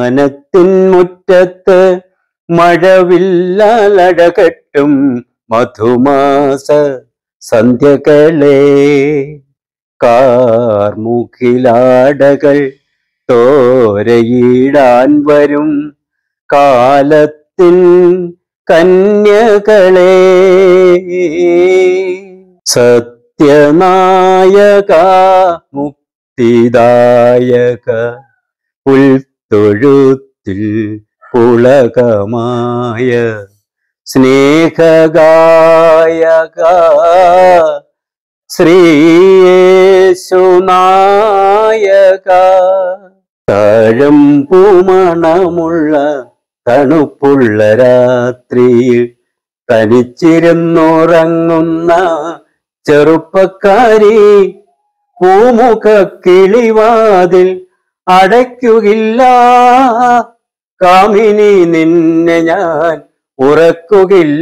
മാനത്തിൻ മുറ്റത്ത് മഴവില്ലഴകെട്ടും മധുമാസ സന്ധ്യകളെ കാർമുകിലാടകൾ തോരയിടാൻ വരും കാലത്തിൻ കന്യകളെ സത്യനായക മുക്തിദായക പുൽത്തൊഴുത്തിൽ പുളകമായ സ്നേഹഗായക ശ്രീയേശുനായക തഴമ്പുമണമുള്ള തണുപ്പുള്ള രാത്രിയിൽ തനിച്ചിരുന്നുറങ്ങുന്ന ചെറുപ്പക്കാരി പൂമുഖ കിളിവാതിൽ അടയ്ക്കുകില്ല കാമിനി നിന്നെ ഞാൻ ഉറക്കുകയില്ല.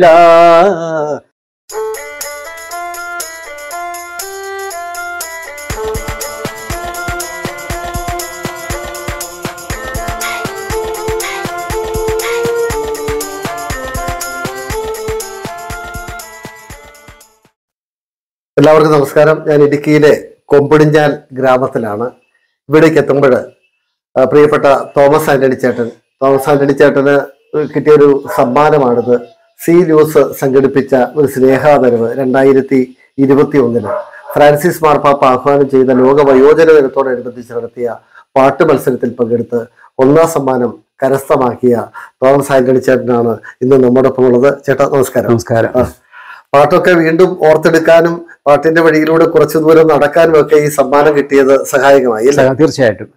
എല്ലാവർക്കും നമസ്കാരം. ഞാൻ ഇടുക്കിയിലെ കൊമ്പിടിഞ്ഞാൽ ഗ്രാമത്തിലാണ്. ഇവിടേക്ക് എത്തുമ്പോൾ പ്രിയപ്പെട്ട തോമസ് ആന്റണി ചേട്ടന് കിട്ടിയൊരു സമ്മാനമാണിത്. സി ന്യൂസ് സംഘടിപ്പിച്ച ഒരു സ്നേഹാദരവ് 2021 ഫ്രാൻസിസ് മാർപ്പാപ്പ ആഹ്വാനം ചെയ്ത ലോക വയോജന ദിനത്തോടനുബന്ധിച്ച് നടത്തിയ പാട്ട് മത്സരത്തിൽ പങ്കെടുത്ത് 1ാം സമ്മാനം കരസ്ഥമാക്കിയ തോമസ് ആന്റണി ചേട്ടനാണ് ഇന്ന് നമ്മോടൊപ്പം ഉള്ളത്. ചേട്ടാ നമസ്കാരം. നമസ്കാരം. പാട്ടൊക്കെ വീണ്ടും ഓർത്തെടുക്കാനും പാട്ടിന്റെ വഴിയിലൂടെ കുറച്ചു ദൂരം നടക്കാനും ഒക്കെ ഈ സമ്മാനം കിട്ടിയത് സഹായകമായി. തീർച്ചയായിട്ടും.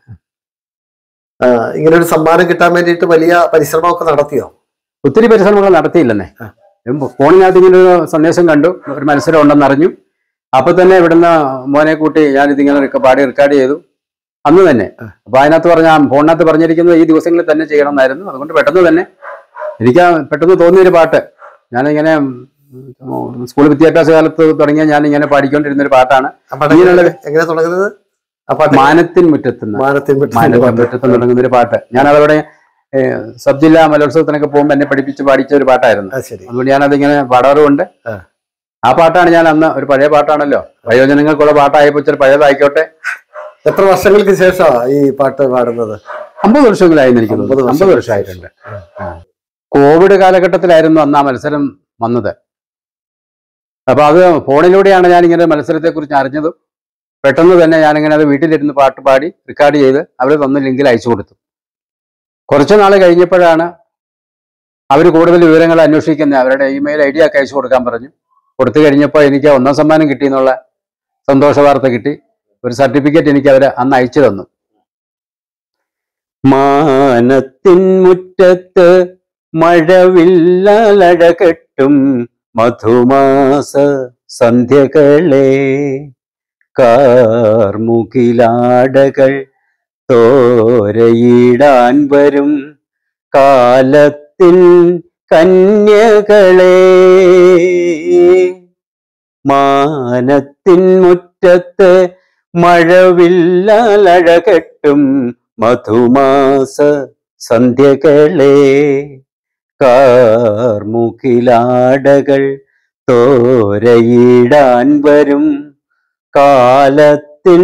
ഇങ്ങനെ ഒരു സമ്മാനം കിട്ടാൻ വേണ്ടിയിട്ട് വലിയ പരിശ്രമമൊക്കെ നടത്തിയോ? ഒത്തിരി പരിശ്രമങ്ങൾ നടത്തിയില്ലെന്നേ. ഫോണിനകത്ത് ഇങ്ങനെ ഒരു സന്ദേശം കണ്ടു, ഒരു മത്സരം ഉണ്ടെന്ന് അറിഞ്ഞു. അപ്പൊ തന്നെ ഇവിടുന്ന് മോനെ കൂട്ടി ഞാനിതിങ്ങനെ പാടി റെക്കോർഡ് ചെയ്തു അന്ന് തന്നെ. അപ്പൊ അതിനകത്ത് ഫോണിനകത്ത് പറഞ്ഞിരിക്കുന്നത് ഈ ദിവസങ്ങളിൽ തന്നെ ചെയ്യണം എന്നായിരുന്നു. അതുകൊണ്ട് പെട്ടെന്ന് തന്നെ എനിക്ക് പെട്ടെന്ന് തോന്നിയൊരു പാട്ട്, ഞാനിങ്ങനെ സ്കൂൾ വിദ്യാഭ്യാസ കാലത്ത് തുടങ്ങിയ ഞാനിങ്ങനെ പാടിക്കൊണ്ടിരുന്നൊരു പാട്ടാണ്. എങ്ങനെ തുടങ്ങുന്നത്? മാനത്തിൻ മുറ്റത്ത് തുടങ്ങുന്ന ഒരു പാട്ട്. ഞാനതവിടെ സബ് ജില്ലാ മലോത്സവത്തിനൊക്കെ പോകുമ്പോൾ എന്നെ പഠിപ്പിച്ച് പാടിച്ച ഒരു പാട്ടായിരുന്നു. അതുകൊണ്ട് ഞാനതിങ്ങനെ പാടാറുമുണ്ട്. ആ പാട്ടാണ് ഞാൻ അന്ന്, ഒരു പഴയ പാട്ടാണല്ലോ, വയോജനങ്ങൾക്കുള്ള പാട്ടായപ്പോ ഇച്ചിരി പഴയതായിക്കോട്ടെ. എത്ര വർഷങ്ങൾക്ക് ശേഷമാണ് ഈ പാട്ട് പാടുന്നത്? 50 വർഷങ്ങളായിരുന്നു എനിക്ക്. 50 വർഷമായിട്ടുണ്ട്. കോവിഡ് കാലഘട്ടത്തിലായിരുന്നു അന്ന് ആ മത്സരം വന്നത്. അപ്പൊ അത് ഫോണിലൂടെയാണ് ഞാനിങ്ങനെ മത്സരത്തെ കുറിച്ച് അറിഞ്ഞതും. പെട്ടെന്ന് തന്നെ ഞാനിങ്ങനെ അത് വീട്ടിലിരുന്ന് പാട്ട് പാടി റെക്കോർഡ് ചെയ്ത് അവർ തന്ന ലിങ്കിൽ അയച്ചു കൊടുത്തു. കുറച്ചു നാൾ കഴിഞ്ഞപ്പോഴാണ് അവർ കൂടുതൽ വിവരങ്ങൾ അന്വേഷിക്കുന്നത്. അവരുടെ ഇമെയിൽ ID ഒക്കെ അയച്ചു കൊടുക്കാൻ പറഞ്ഞു. കൊടുത്തു കഴിഞ്ഞപ്പോൾ എനിക്ക് 1ാം സമ്മാനം കിട്ടി എന്നുള്ള സന്തോഷ വാർത്ത കിട്ടി. ഒരു സർട്ടിഫിക്കറ്റ് എനിക്ക് അവർ അന്ന് അയച്ചു തന്നു. മാനത്തിൻ മുറ്റത്ത് മഴവില്ലഴകെട്ടും മധുമാസ സന്ധ്യകളെ കാർമുകിലാടകൾ തോരയിടാൻ വരും കാലത്തിൻ കന്യകളെ മാനത്തിൻ മുറ്റത്ത് മഴവില്ലഴകെട്ടും മധുമാസ സന്ധ്യകളെ കാർമുകിലാടകൾ തോരയിടാൻ വരും കാലത്തിൻ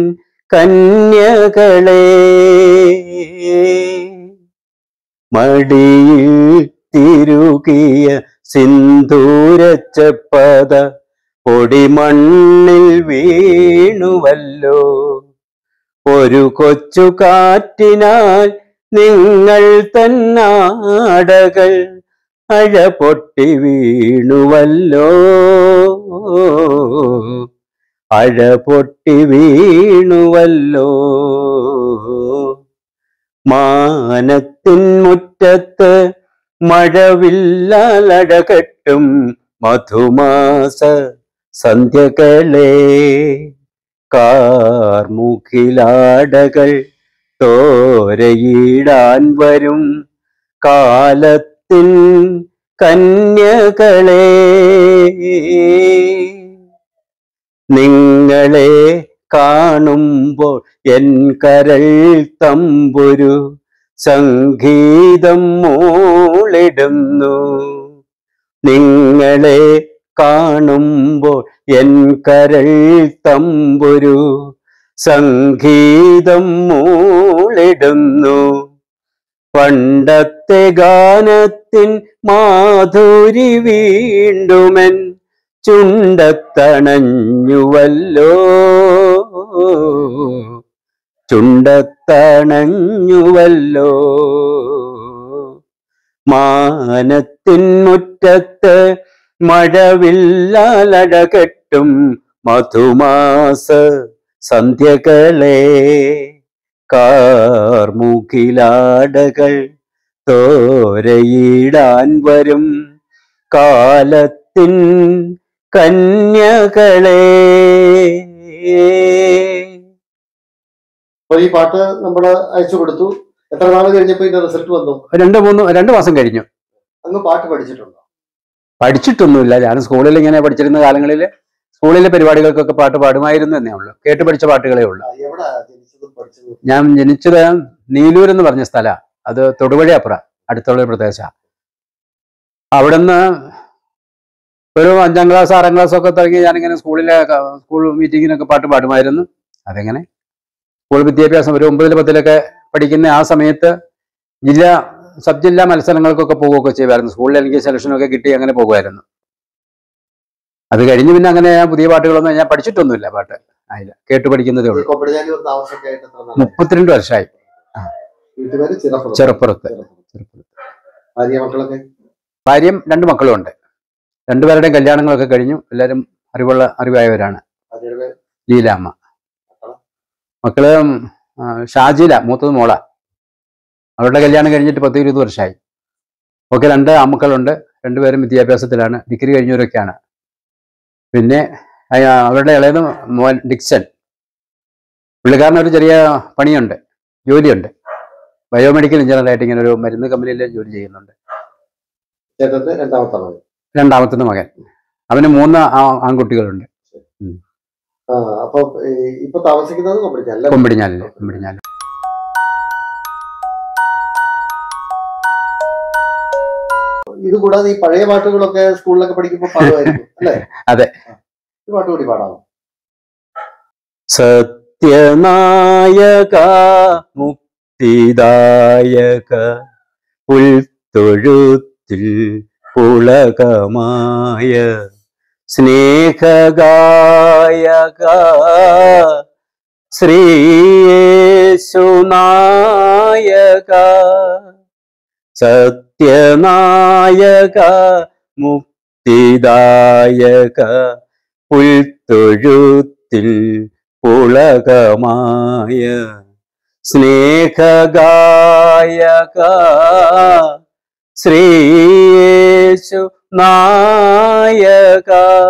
കന്യകളെ മടിയിൽ തിരുകിയ സിന്ദൂരച്ചപ്പത പൊടിമണ്ണിൽ വീണുവല്ലോ. ഒരു കൊച്ചു കാറ്റിനാൽ നിങ്ങൾ തന്നാടകൾ അഴ പൊട്ടി വീണുവല്ലോ. അഴ പൊട്ടി വീണുവല്ലോ. മാനത്തിൻ മുറ്റത്ത് മഴവില്ലഴകെട്ടും മധുമാസ സന്ധ്യകളെ കാർമുകിലാടകൾ തോരയിടാൻ വരും കാലത്തിൻ കന്യകളെ നിങ്ങളെ കാണുമ്പോൾ എൻ കരൾ തമ്പുരു സംഗീതം മൂളിടുന്നു. നിങ്ങളെ കാണുമ്പോൾ എൻ കരൾ തമ്പുരു സംഗീതം മൂളിടുന്നു. പണ്ടത്തെ ഗാനത്തിൻ മാധുരി വീണ്ടുമൻ ചുണ്ടത്തണഞ്ഞുവല്ലോ, ചുണ്ടത്തണഞ്ഞുവല്ലോ. മാനത്തിൻ മുറ്റത്ത് മഴവില്ലഴകെട്ടും മധുമാസ സന്ധ്യകളെ കാർമുകിലാടകൾ തോരയിടാൻ വരും കാലത്തിൻ കന്യകളെ. അപ്പൊ ഈ പാട്ട് നമ്മൾ അയച്ചു കൊടുത്തു. എത്ര നാൾ കഴിഞ്ഞപ്പോ ഇതിന്റെ റിസൾട്ട് വന്നു? 2 മാസം കഴിഞ്ഞു. അങ്ങ് പാട്ട് പഠിച്ചിട്ടുണ്ടോ? പഠിച്ചിട്ടൊന്നുമില്ല. ഞാൻ സ്കൂളിൽ ഇങ്ങനെ പഠിച്ചിരുന്ന കാലങ്ങളിൽ സ്കൂളിലെ പരിപാടികൾക്കൊക്കെ പാട്ട് പാടുമായിരുന്നു എന്നേ ഉള്ളൂ. കേട്ട് പഠിച്ച പാട്ടുകളേ ഉള്ളൂ. എവിടെ ജനിച്ചതും പഠിച്ചതും? ഞാൻ ജനിച്ചത് നീലൂർ എന്ന് പറഞ്ഞ സ്ഥലമാണ്. അത് തൊടുപുഴ അപ്പുറം അടുത്തുള്ള ഒരു പ്രദേശമാണ്. അവിടുന്ന് ഒരു 5ാം ക്ലാസ് 6ാം ക്ലാസ് ഒക്കെ തുടങ്ങി ഞാനിങ്ങനെ സ്കൂൾ മീറ്റിങ്ങിനൊക്കെ പാട്ട് പാടുമായിരുന്നു. അതെങ്ങനെ സ്കൂൾ വിദ്യാഭ്യാസം ഒരു 9, 10 പഠിക്കുന്ന ആ സമയത്ത് സബ് ജില്ലാ മത്സരങ്ങൾക്കൊക്കെ പോവുകയൊക്കെ ചെയ്യുമായിരുന്നു. സ്കൂളിൽ എനിക്ക് സെലക്ഷനൊക്കെ കിട്ടി അങ്ങനെ പോകുമായിരുന്നു. അത് കഴിഞ്ഞ് പിന്നെ അങ്ങനെ പുതിയ പാട്ടുകളൊന്നും ഞാൻ പഠിച്ചിട്ടൊന്നുമില്ല. പാട്ട് ആയില്ല, കേട്ട് പഠിക്കുന്നതേ ഉള്ളൂ. 32 വർഷമായി. ചെറുപ്പുറത്ത്. ഭാര്യയും 2 മക്കളും ഉണ്ട്. 2 പേരുടെയും കല്യാണങ്ങളൊക്കെ കഴിഞ്ഞു. എല്ലാവരും അറിവായവരാണ്. ലീലാമ്മ. മക്കള് ഷാജില, മൂത്തത് മോള. അവരുടെ കല്യാണം കഴിഞ്ഞിട്ട് 10-20 വർഷമായി. ഒക്കെ 2 ആൺമക്കളുണ്ട്. 2 പേരും വിദ്യാഭ്യാസത്തിലാണ്, ഡിഗ്രി കഴിഞ്ഞവരൊക്കെയാണ്. പിന്നെ അവരുടെ ഇളയത് മോൻ ഡിക്സൺ. പുള്ളിക്കാരനൊരു ചെറിയ പണിയുണ്ട്, ജോലിയുണ്ട്. ബയോമെഡിക്കൽ എഞ്ചിനീയറായിട്ട് ഇങ്ങനെ ഒരു മരുന്ന് കമ്പനിയിൽ ജോലി ചെയ്യുന്നുണ്ട്. രണ്ടാമത്തെ മകൻ. അവന് 3 ആൺകുട്ടികളുണ്ട്. കൊമ്പിടിഞ്ഞാലില്. ഇത് കൂടാതെ ഈ പഴയ പാട്ടുകളൊക്കെ സ്കൂളിലൊക്കെ പഠിക്കുമ്പോൾ പാടുമായിരുന്നു അല്ലേ? അതെ. പാട്ട് കൂടി പാടാമോ? സത്യനായക മുക്തിദായക പുൽത്തൊഴുത്തിൽ പുളകമായ സ്നേഹഗായക ശ്രീയേശുനായക സത്യനായക മുക്തിദായക പുൽത്തൊഴുത്തിൽ പുളകമായ സ്നേഹഗായക ശ്രീയേശു നായക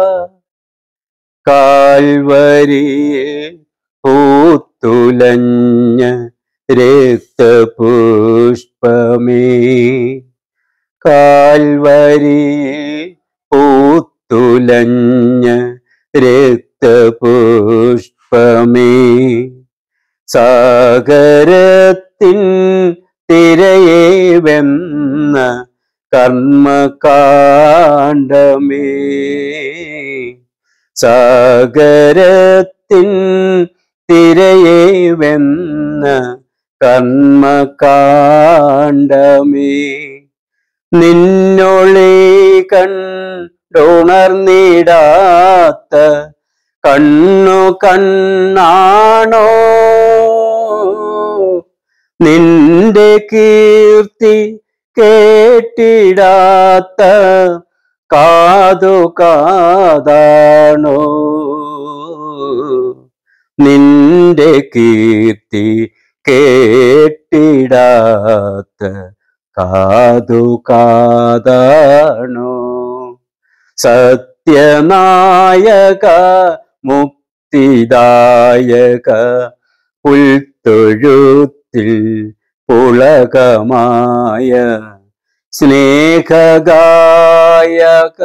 കാൽവരിയിൽ പൂത്തുലഞ്ഞ രക്തപുഷ്പമേ കാൽവരിയിൽ പൂത്തുലഞ്ഞ രക്തപുഷ്പമേ സാഗരത്തിൻ തിരയെ വെന്ന കർമ്മകാണ്ഡമേ സാഗരത്തിൻ തിരയെ വെന്ന കർമ്മകാണ്ഡമേ നിന്നൊളി കണ്ടുണർന്നിടാത്ത കണ്ണു കണ്ണാണോ നിന്റെ കീർത്തി കേട്ടിടാത്ത കാതു കാതാണോ നിന്റെ കീർത്തി കേട്ടിടാത്ത കാതു കാതാണോ സത്യനായക മുക്തിദായക പുൽത്തൊഴുത്തിൽ പുളകമായ സ്നേഹഗായക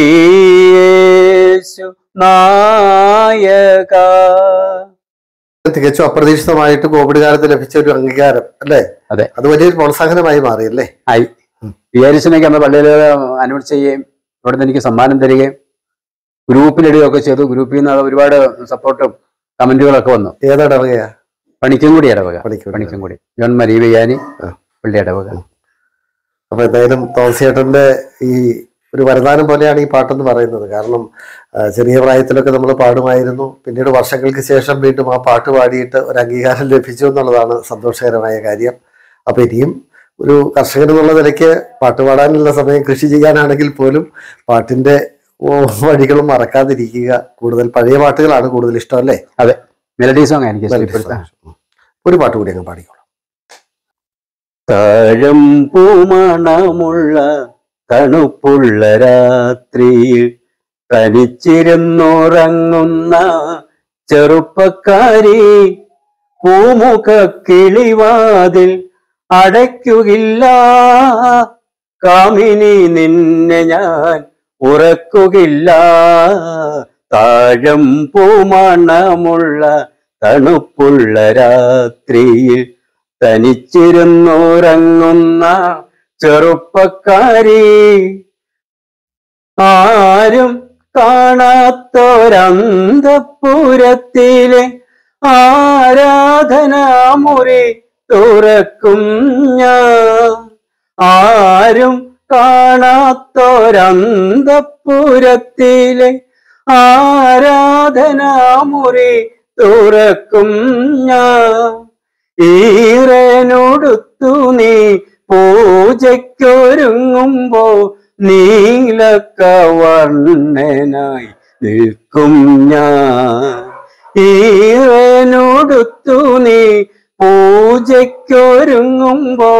ശ്രീയേശു നായക. തികച്ചും അപ്രതീക്ഷിതമായിട്ട് കോവിഡ് കാലത്ത് ലഭിച്ച ഒരു അംഗീകാരം അല്ലേ? അതെ. അത് വലിയൊരു പ്രോത്സാഹനമായി മാറിയല്ലേ? ആയി. വിചാരിച്ചെനിക്ക് അന്ന് പള്ളിയിൽ അനൗൺസ് ചെയ്യുകയും അവിടെ നിന്ന് എനിക്ക് സമ്മാനം തരികയും ഗ്രൂപ്പിലിടുകയൊക്കെ ചെയ്തു. ഗ്രൂപ്പിൽ നിന്ന് ഒരുപാട് സപ്പോർട്ടും കമന്റുകളൊക്കെ വന്നു. ഏതിടവകയാ? പണിക്കൻകുടി ഇടവക. പണിക്കൻകുടി ജോൺ മരി വിയാനി പള്ളി ഇടവക. അപ്പൊ എന്തായാലും തോമസ് ചേട്ടന്റെ ഈ ഒരു വരദാനം പോലെയാണ് ഈ പാട്ടെന്ന് പറയുന്നത്. കാരണം ചെറിയ പ്രായത്തിലൊക്കെ നമ്മൾ പാടുമായിരുന്നു. പിന്നീട് വർഷങ്ങൾക്ക് ശേഷം വീണ്ടും ആ പാട്ട് പാടിയിട്ട് ഒരു അംഗീകാരം ലഭിച്ചു എന്നുള്ളതാണ് സന്തോഷകരമായ കാര്യം. അപ്പൊ ഇനിയും ഒരു കർഷകൻ എന്നുള്ള നിലയ്ക്ക് പാട്ട് പാടാനുള്ള സമയം കൃഷി ചെയ്യാനാണെങ്കിൽ പോലും പാട്ടിന്റെ വഴികളും മറക്കാതിരിക്കുക. കൂടുതൽ പഴയ പാട്ടുകളാണ് കൂടുതൽ ഇഷ്ടം അല്ലേ? അതെ, മെലഡി സോങ് എനിക്ക് ഒരു പാട്ട് കൂടി അങ്ങ് പാടിക്കോളാം. താഴമ്പൂമണമുള്ള തണുപ്പുള്ള രാത്രിയിൽ തനിച്ചിരുന്നുറങ്ങുന്ന ചെറുപ്പക്കാരി, പൂമുഖ കിളിവാതിൽ അടയ്ക്കുകില്ല, കാമിനി നിന്നെ ഞാൻ ഉറക്കുകില്ല. താഴമ്പൂമണമുള്ള തണുപ്പുള്ള രാത്രിയിൽ തനിച്ചിരുന്നുറങ്ങുന്ന ചെറുപ്പക്കാരി, ആരും കാണാത്തൊരന്തഃപുരത്തിലെ ആരാധനാമുറി തുറക്കും ഞാൻ. ആരും കാണാത്തൊരന്തഃപുരത്തിലെ ആരാധനാമുറി തുറക്കും ഞാൻ. ഈറനോടുത്തു നീ പൂജയ്ക്കൊരുങ്ങുമ്പോ നീലക്കവർണ്ണനായി നിൽക്കും ഞാൻ. ഈറനോടുത്തു നീ പൂജയ്ക്കൊരുങ്ങുമ്പോ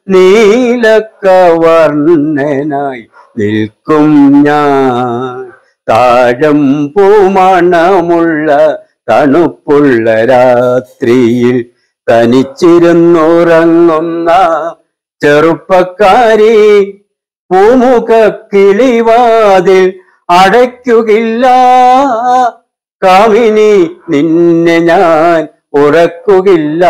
നീലക്കവർണ്ണനായി നിൽക്കും ഞാൻ. താഴമ്പൂമണമുള്ള തണുപ്പുള്ള രാത്രിയിൽ തനിച്ചിരുന്നുറങ്ങുന്ന ചെറുപ്പക്കാരി, പൂമുഖ കിളിവാതിൽ അടയ്ക്കുകില്ല, കാമിനി നിന്നെ ഞാൻ ഉറക്കുകില്ല.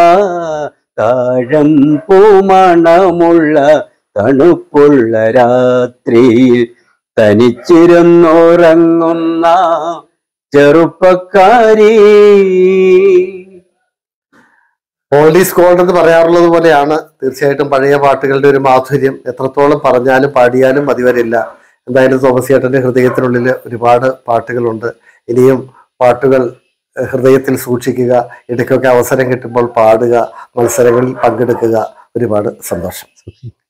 താഴമ്പൂമണമുള്ള തണുപ്പുള്ള രാത്രിയിൽ തനിച്ചിരുന്നുറങ്ങുന്ന ചെറുപ്പക്കാരി. ഓൾഡ് ഈസ് ഗോൾഡ് എന്ന് പറയാറുള്ളത് പോലെയാണ് തീർച്ചയായിട്ടും പഴയ പാട്ടുകളുടെ ഒരു മാധുര്യം. എത്രത്തോളം പറഞ്ഞാലും പാടിയാലും മതി വരില്ല. എന്തായാലും തോമസ് ചേട്ടന്റെ ഹൃദയത്തിനുള്ളിൽ ഒരുപാട് പാട്ടുകളുണ്ട്. ഇനിയും പാട്ടുകൾ ഹൃദയത്തിൽ സൂക്ഷിക്കുക. ഇടയ്ക്കൊക്കെ അവസരം കിട്ടുമ്പോൾ പാടുക, മത്സരങ്ങളിൽ പങ്കെടുക്കുക. ഒരുപാട് സന്തോഷം.